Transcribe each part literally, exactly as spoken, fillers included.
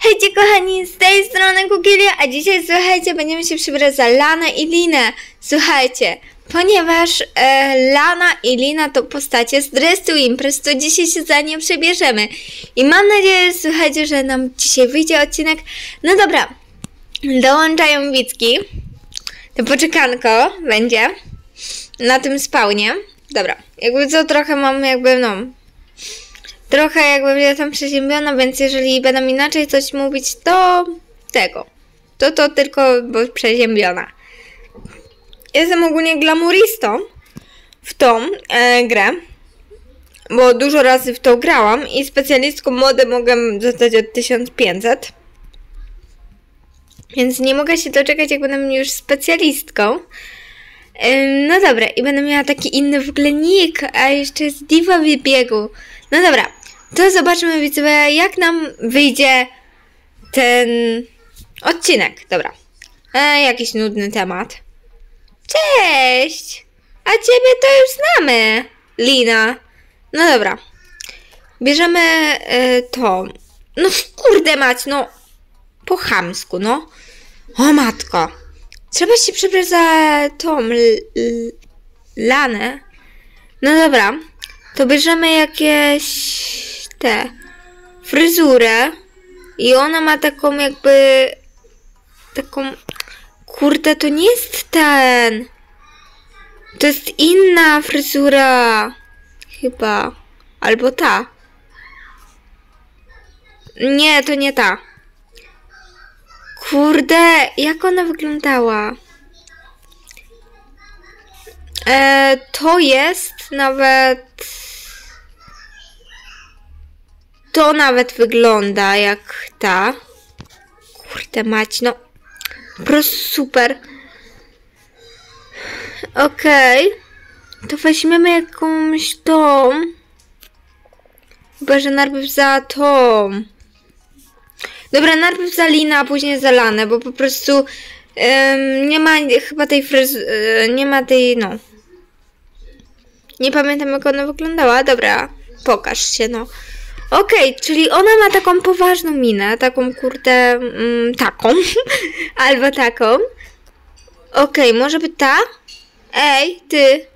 Hejcie kochani, z tej strony Kukilia, a dzisiaj słuchajcie, będziemy się przebrać za Lanę i Linę. Słuchajcie, ponieważ e, Lana i Lina to postacie z Dress to Impress, to dzisiaj się za nie przebierzemy. I mam nadzieję, słuchajcie, że nam dzisiaj wyjdzie odcinek. No dobra, dołączają Wicki. To poczekanko będzie na tym spawnie. Dobra, jakby co trochę mam jakby no... Trochę jakbym ja tam przeziębiona, więc jeżeli będę inaczej coś mówić, to tego. To to tylko bo przeziębiona. Jestem ogólnie glamuristą w tą e, grę, bo dużo razy w to grałam i specjalistką mody mogę zostać od tysiąc pięćset. Więc nie mogę się doczekać, jak będę już specjalistką. E, no dobra, i będę miała taki inny w ogóle nick, a jeszcze jest diva w biegu. No dobra, to zobaczymy widzowie, jak nam wyjdzie ten odcinek. Dobra, e, jakiś nudny temat. Cześć! A ciebie to już znamy, Lina. No dobra, bierzemy e, to. No kurde mać, no po chamsku, no. O matko, trzeba się przebrać za tą l, l, Lanę. No dobra, to bierzemy jakieś te fryzurę i ona ma taką jakby taką, kurde, to nie jest ten, to jest inna fryzura chyba, albo ta, nie, to nie ta, kurde, jak ona wyglądała? E, to jest nawet... To nawet wygląda jak ta. Kurde mać, no. Po prostu super. Okej. Okay. To weźmiemy jakąś tą. Chyba, że najpierw za tą. Dobra, najpierw za Linę, a później za Lanę, bo po prostu um, nie ma chyba tej fryzury, nie ma tej, no. Nie pamiętam, jak ona wyglądała. Dobra, pokaż się, no. Okej, okay, czyli ona ma taką poważną minę, taką kurde, mm, taką, albo taką. Okej, okay, może by ta? Ej, ty.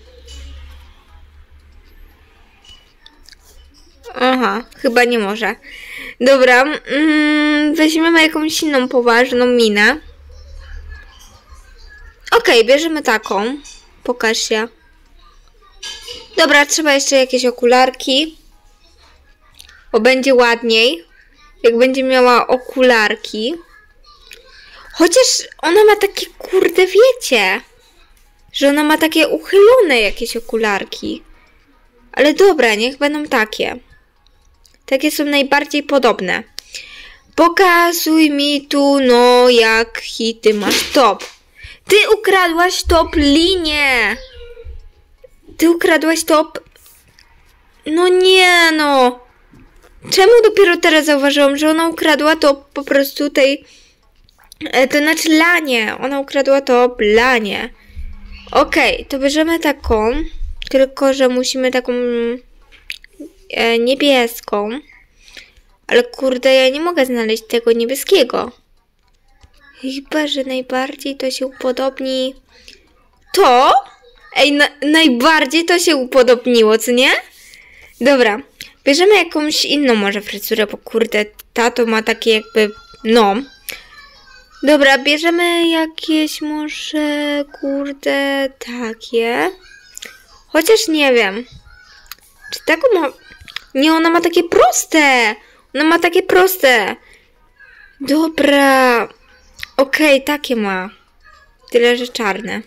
Aha, chyba nie może. Dobra, mm, weźmiemy jakąś inną poważną minę. Okej, okay, bierzemy taką. Pokaż się. Dobra, trzeba jeszcze jakieś okularki. Bo będzie ładniej, jak będzie miała okularki. Chociaż ona ma takie, kurde, wiecie, że ona ma takie uchylone jakieś okularki. Ale dobra, niech będą takie. Takie są najbardziej podobne. Pokazuj mi tu, no, jaki ty masz top. Ty ukradłaś top, Linie. Ty ukradłaś top. No nie, no. Czemu dopiero teraz zauważyłam, że ona ukradła to po prostu tej... To znaczy Lanie. Ona ukradła to Lanie. Okej, okay, to bierzemy taką. Tylko, że musimy taką e, niebieską. Ale kurde, ja nie mogę znaleźć tego niebieskiego. Chyba, że najbardziej to się upodobni... To? Ej, na, najbardziej to się upodobniło, co nie? Dobra. Bierzemy jakąś inną może fryzurę, bo kurde, tato ma takie jakby, no. Dobra, bierzemy jakieś może, kurde, takie. Chociaż nie wiem. Czy taką ma... Nie, ona ma takie proste. Ona ma takie proste. Dobra. Okej, okay, takie ma. Tyle, że czarne.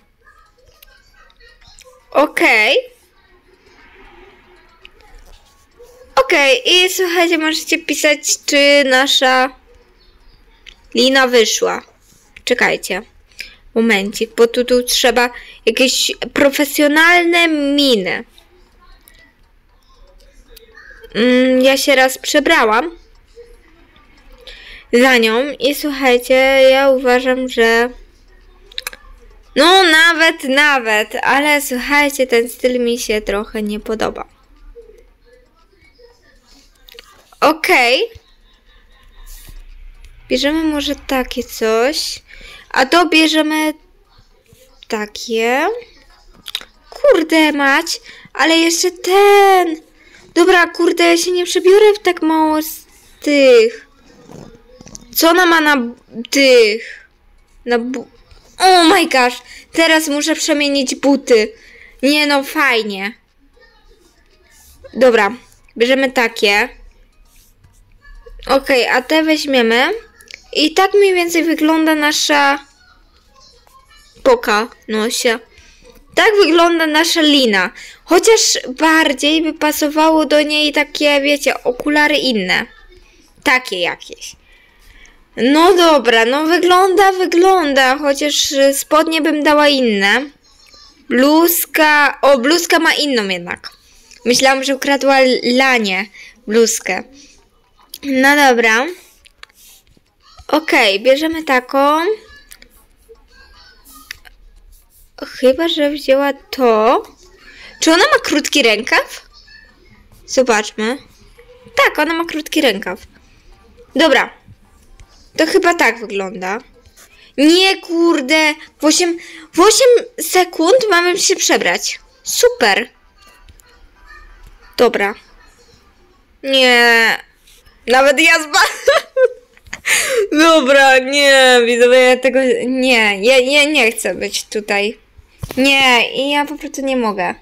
Okej. Okay. Okej, okay, i słuchajcie, możecie pisać, czy nasza Lina wyszła. Czekajcie. Momencik, bo tu, tu trzeba jakieś profesjonalne miny. Mm, ja się raz przebrałam za nią i słuchajcie, ja uważam, że... No nawet, nawet, ale słuchajcie, ten styl mi się trochę nie podoba. Okej. Okay. Bierzemy może takie coś. A to bierzemy takie. Kurde mać, ale jeszcze ten. Dobra, kurde, ja się nie przebiorę w tak mało z tych. Co ona ma na tych? Na bu... Oh my gosh, teraz muszę przemienić buty. Nie no, fajnie. Dobra, bierzemy takie. Okej, okay, a te weźmiemy. I tak mniej więcej wygląda nasza poka nosia. Tak wygląda nasza lina. Chociaż bardziej by pasowało do niej takie, wiecie, okulary inne. Takie jakieś. No dobra, no wygląda, wygląda. Chociaż spodnie bym dała inne. Bluzka... O, bluzka ma inną jednak. Myślałam, że ukradła Lanie bluzkę. No dobra. Okej, okay, bierzemy taką. Chyba, że wzięła to. Czy ona ma krótki rękaw? Zobaczmy. Tak, ona ma krótki rękaw. Dobra. To chyba tak wygląda. Nie, kurde. W osiem, w osiem sekund mamy się przebrać. Super. Dobra. Nie. Nawet ja zbadam. Dobra, nie, widzowie, ja tego... Nie, ja, ja nie chcę być tutaj. Nie, i ja po prostu nie mogę.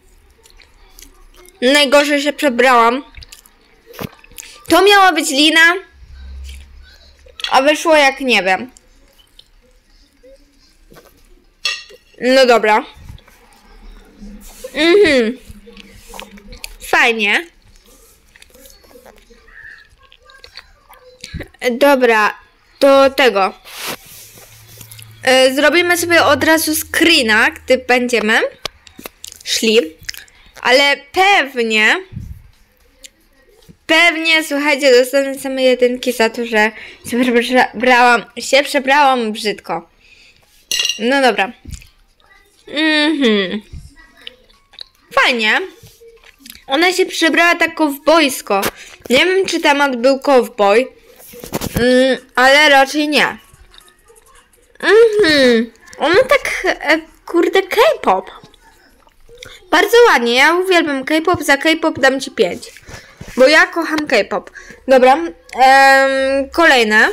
Najgorzej się przebrałam. To miała być lina, a wyszło jak nie wiem. No dobra. Mhm. Fajnie. Dobra, do tego. Yy, zrobimy sobie od razu screena, gdy będziemy szli. Ale pewnie, pewnie, słuchajcie, dostanę same jedynki za to, że się przebrałam, się przebrałam brzydko. No dobra. Mhm. Fajnie. Ona się przebrała tak kowbojsko. Nie wiem, czy temat był kowboj. Mm, ale raczej nie. Mhm. Ona tak, e, kurde, K-pop. Bardzo ładnie, ja uwielbiam K-pop, za K-pop dam ci pięć. Bo ja kocham K-pop. Dobra, em, kolejne.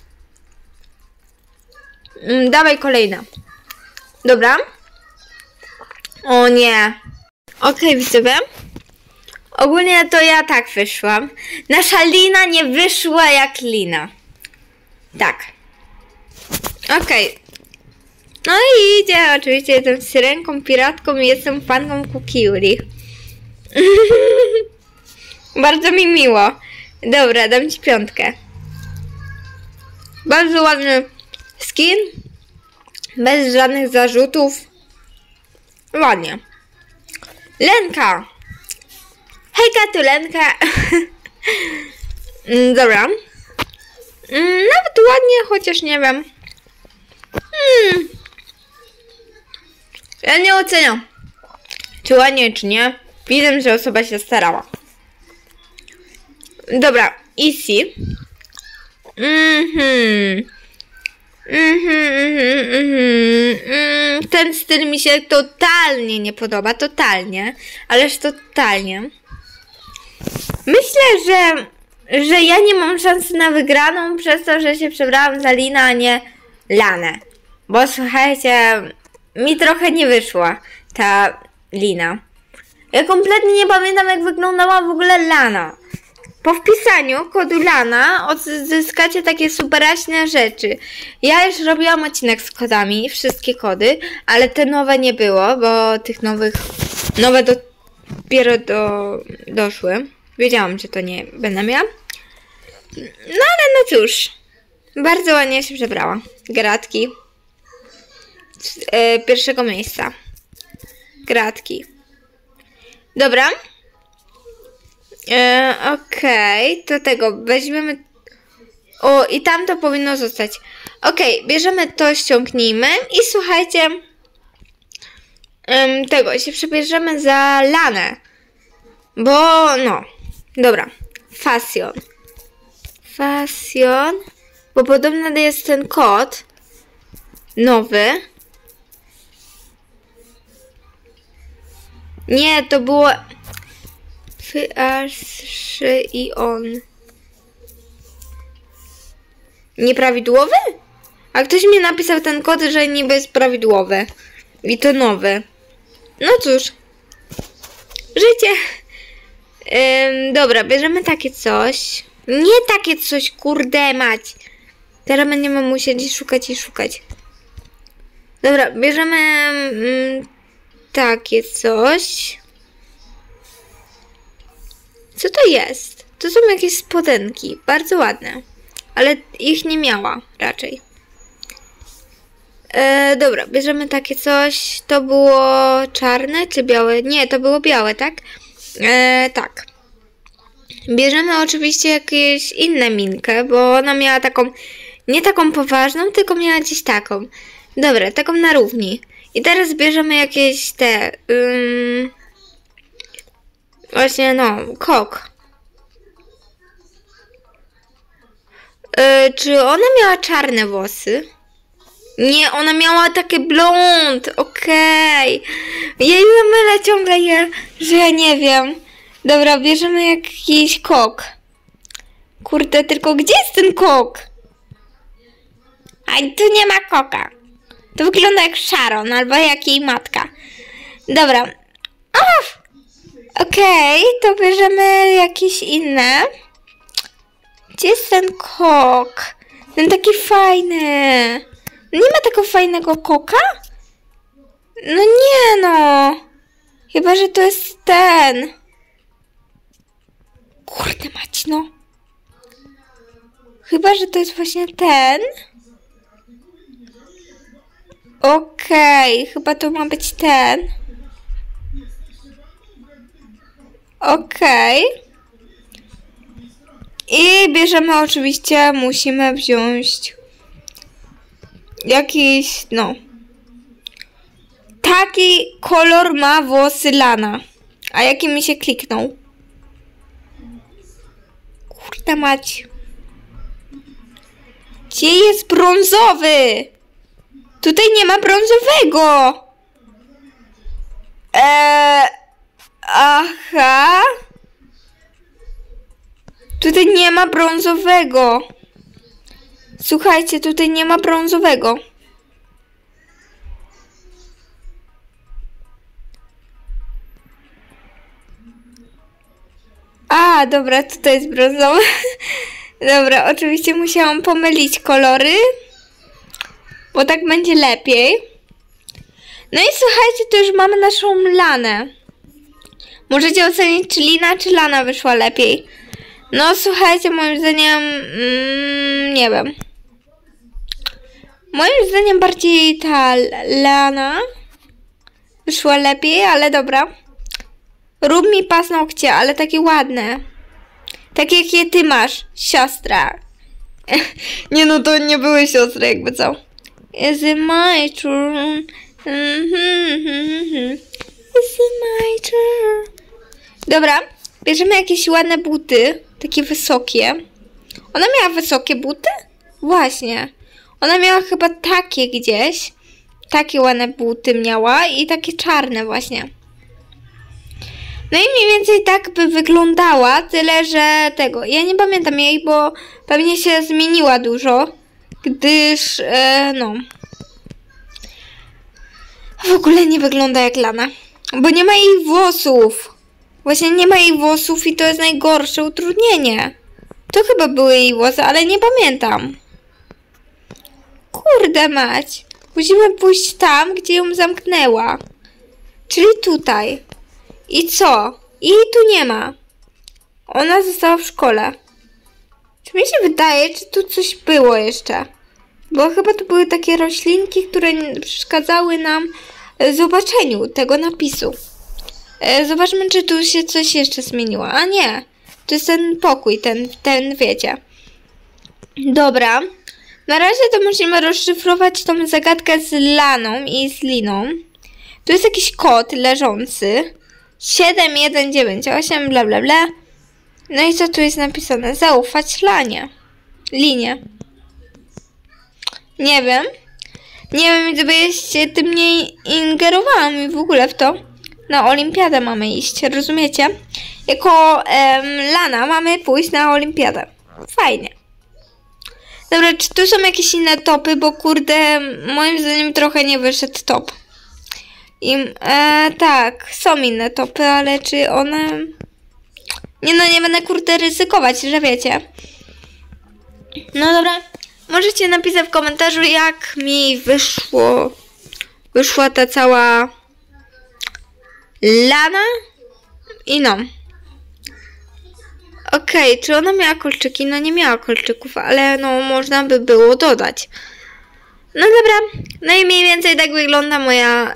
Mm, dawaj kolejne. Dobra. O nie. Okej, okay, widzowie. Ogólnie to ja tak wyszłam. Nasza lina nie wyszła jak lina. Tak. Okej. Okay. No i idzie, oczywiście jestem syrenką, piratką i jestem fanką Kukiuli. Bardzo mi miło. Dobra, dam ci piątkę. Bardzo ładny skin. Bez żadnych zarzutów. Ładnie. Lenka. Hejka, tu Lenka. Dobra. Nawet ładnie, chociaż nie wiem. Hmm. Ja nie oceniam, czy ładnie, czy nie. Widzę, że osoba się starała. Dobra, easy. Mhm. Mhm, mhm, mhm. Ten styl mi się totalnie nie podoba, totalnie. Ależ totalnie. Myślę, że, że ja nie mam szansy na wygraną przez to, że się przebrałam za Linę, a nie Lanę. Bo słuchajcie, mi trochę nie wyszła ta Lina. Ja kompletnie nie pamiętam, jak wyglądała w ogóle Lana. Po wpisaniu kodu Lana odzyskacie takie superaśne rzeczy. Ja już robiłam odcinek z kodami, wszystkie kody, ale te nowe nie było, bo tych nowych, nowe dopiero do, doszły. Wiedziałam, że to nie będę miała. No ale no cóż, bardzo ładnie się przebrała. Gratki. Z e, pierwszego miejsca. Gratki. Dobra. E, Okej, okay. Do tego weźmiemy... O, i tam to powinno zostać. Okej, okay, bierzemy to, ściągnijmy i słuchajcie... Um, tego, się przebierzemy za Lanę. Bo, no. Dobra. Fashion. Fashion. Bo podobno jest ten kod nowy. Nie, to było F, aż, szy i on. Nieprawidłowy? A ktoś mi napisał ten kod, że niby jest prawidłowy. I to nowy. No cóż. Życie. Ym, dobra, bierzemy takie coś. Nie takie coś, kurde mać. Teraz będziemy musieli szukać i szukać. Dobra, bierzemy mm, takie coś. Co to jest? To są jakieś spodenki. Bardzo ładne. Ale ich nie miała raczej. E, dobra, bierzemy takie coś. To było czarne czy białe? Nie, to było białe, tak? E, tak. Bierzemy oczywiście jakieś inne minkę, bo ona miała taką, nie taką poważną, tylko miała gdzieś taką. Dobra, taką na równi. I teraz bierzemy jakieś te... Ym, właśnie, no, kok. Yy, czy ona miała czarne włosy? Nie, ona miała takie blond. Okej. Okay. Ja je mylę ciągle je, że ja nie wiem. Dobra, bierzemy jakiś kok. Kurde, tylko gdzie jest ten kok? A tu nie ma koka. To wygląda jak Sharon albo jak jej matka. Dobra. Okej, okay, to bierzemy jakieś inne. Gdzie jest ten kok? Ten taki fajny. Nie ma takiego fajnego koka? No nie no. Chyba, że to jest ten. Kurde mać, no. Chyba, że to jest właśnie ten. Okej, okay, chyba to ma być ten. Okej. Okay. I bierzemy oczywiście, musimy wziąć jakiś, no. Taki kolor ma włosy Lana. A jaki mi się kliknął? Kurde mać. Gdzie jest brązowy? Tutaj nie ma brązowego. Eee, aha. Tutaj nie ma brązowego. Słuchajcie, tutaj nie ma brązowego. A, dobra, tutaj jest brązowy. Dobra, oczywiście musiałam pomylić kolory, bo tak będzie lepiej. No i słuchajcie, to już mamy naszą Lanę. Możecie ocenić, czy Lina, czy Lana wyszła lepiej. No słuchajcie, moim zdaniem, mm, nie wiem. Moim zdaniem bardziej ta Lana wyszła lepiej, ale dobra. Rób mi paznokcie, ale takie ładne. Takie jakie ty masz, siostra. Nie no, to nie były siostry, jakby co. Is it my turn? Is it my turn? Dobra, bierzemy jakieś ładne buty, takie wysokie. Ona miała wysokie buty? Właśnie. Ona miała chyba takie gdzieś. Takie ładne buty miała i takie czarne właśnie. No i mniej więcej tak by wyglądała, tyle że tego. Ja nie pamiętam jej, bo pewnie się zmieniła dużo, gdyż, e, no. W ogóle nie wygląda jak Lana, bo nie ma jej włosów. Właśnie nie ma jej włosów i to jest najgorsze utrudnienie. To chyba były jej włosy, ale nie pamiętam. Kurde mać. Musimy pójść tam, gdzie ją zamknęła. Czyli tutaj. I co? I jej tu nie ma. Ona została w szkole. Czy mi się wydaje, czy tu coś było jeszcze? Bo chyba to były takie roślinki, które przeszkadzały nam w zobaczeniu tego napisu. Zobaczmy, czy tu się coś jeszcze zmieniło. A nie. To jest ten pokój, ten, ten wiecie. Dobra. Na razie to musimy rozszyfrować tą zagadkę z Laną i z Liną. Tu jest jakiś kod leżący. siedem jeden dziewięć osiem, bla bla bla. No i co tu jest napisane? Zaufać Lanie. Linie. Nie wiem. Nie wiem, gdyby się tym nie ingerowałam i w ogóle w to. Na olimpiadę mamy iść, rozumiecie? Jako em, Lana mamy pójść na olimpiadę. Fajnie. Dobra, czy tu są jakieś inne topy? Bo kurde, moim zdaniem trochę nie wyszedł top. I e, tak, są inne topy, ale czy one... Nie no, nie będę kurde ryzykować, że wiecie. No dobra, możecie napisać w komentarzu, jak mi wyszło... Wyszła ta cała... Lana? I no. Okej, okay, czy ona miała kolczyki? No nie miała kolczyków, ale no można by było dodać. No dobra, no i mniej więcej tak wygląda moja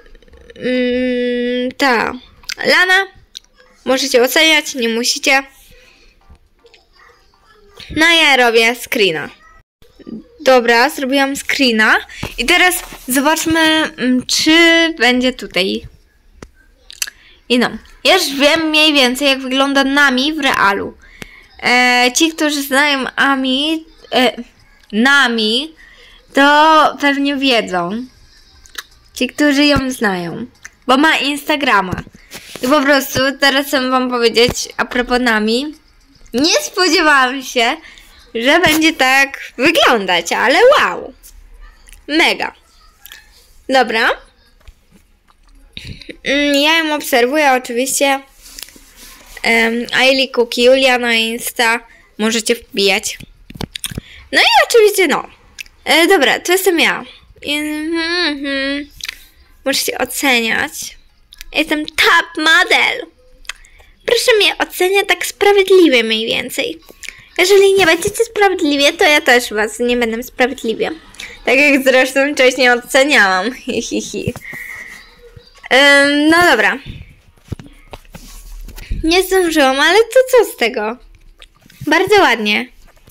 mm, ta Lana. Możecie oceniać, nie musicie. No ja robię screena. Dobra, zrobiłam screena. I teraz zobaczmy, czy będzie tutaj. I no, ja już wiem mniej więcej, jak wygląda Nami w realu. E, ci, którzy znają Ami, e, Nami, to pewnie wiedzą. Ci, którzy ją znają. Bo ma Instagrama. I po prostu teraz chcę wam powiedzieć, a propos Nami, nie spodziewałam się, że będzie tak wyglądać, ale wow. Mega. Dobra. Ja ją obserwuję oczywiście. Um, Aili Cookie, Julia na Insta. Możecie wbijać. No i oczywiście no. E, dobra, to jestem ja. I, mm, mm, możecie oceniać. Jestem top model. Proszę mnie oceniać tak sprawiedliwie mniej więcej. Jeżeli nie będziecie sprawiedliwie, to ja też was nie będę sprawiedliwie. Tak jak zresztą wcześniej oceniałam. Hi, hi, hi. Um, no dobra. Nie zdążyłam, ale to co z tego? Bardzo ładnie.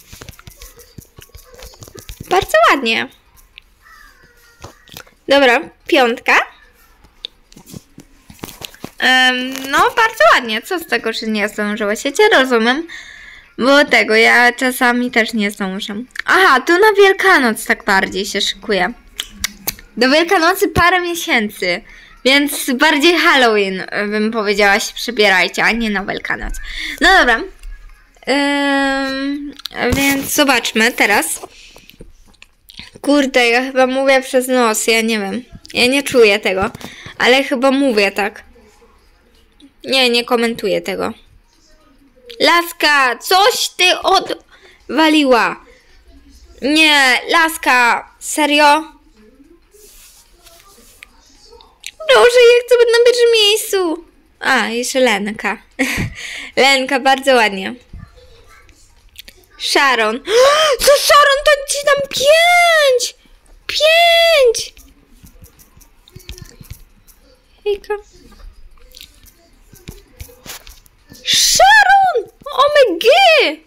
Bardzo ładnie. Dobra, piątka. Um, no bardzo ładnie. Co z tego, że nie zdążyłeś? Ja cię rozumiem. Bo tego, ja czasami też nie zdążę. Aha, tu na Wielkanoc tak bardziej się szykuję. Do Wielkanocy parę miesięcy. Więc bardziej Halloween, bym powiedziała, się przebierajcie, a nie na Wielkanoc. No dobra. Ym, więc zobaczmy teraz. Kurde, ja chyba mówię przez nos, ja nie wiem. Ja nie czuję tego, ale chyba mówię tak. Nie, nie komentuję tego. Laska, coś ty odwaliła. Nie, Laska, serio? Proszę, ja chcę być na pierwszym miejscu. A, jeszcze Lenka. Lenka, bardzo ładnie. Sharon. Co Sharon, to ci dam pięć! Pięć! Hejka. Sharon! O my g!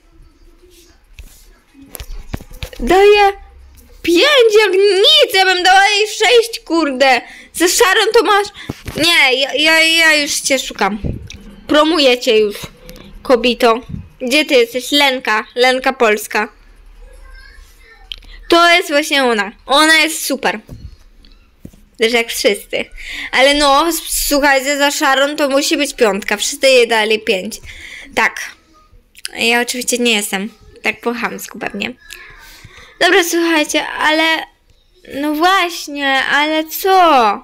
Daję pięć, jak nic, ja bym dała jej sześć, kurde. Za Sharon to masz... Nie, ja, ja, ja już cię szukam. Promuję cię już, kobito. Gdzie ty jesteś? Lenka. Lenka Polska. To jest właśnie ona. Ona jest super. Też jak wszyscy. Ale no, słuchajcie, za Sharon to musi być piątka. Wszyscy jej dali pięć. Tak. Ja oczywiście nie jestem. Tak po chamsku pewnie. Dobra, słuchajcie, ale... No właśnie, ale co?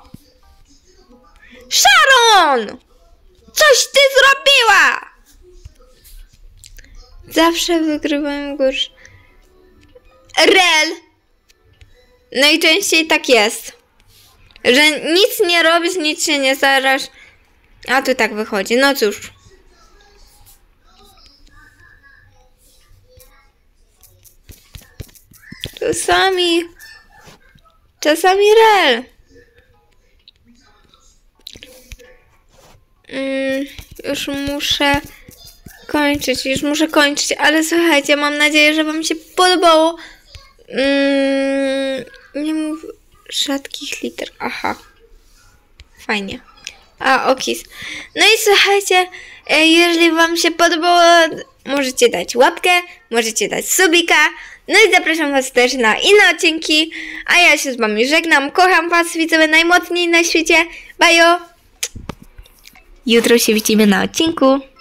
Sharon! Coś ty zrobiła! Zawsze wygrywam gorsze. Rel! Najczęściej tak jest. Że nic nie robisz, nic się nie starasz. A tu tak wychodzi. No cóż. Czasami... Czasami rel. Mm, już muszę kończyć, już muszę kończyć, ale słuchajcie, mam nadzieję, że wam się podobało. Mm, nie mów rzadkich liter. Aha. Fajnie. A, okis. No i słuchajcie, jeżeli wam się podobało, możecie dać łapkę, możecie dać subika. No i zapraszam was też na inne odcinki, a ja się z wami żegnam. Kocham was, widzowie najmocniej na świecie. Bajo! Jutro się widzimy na odcinku.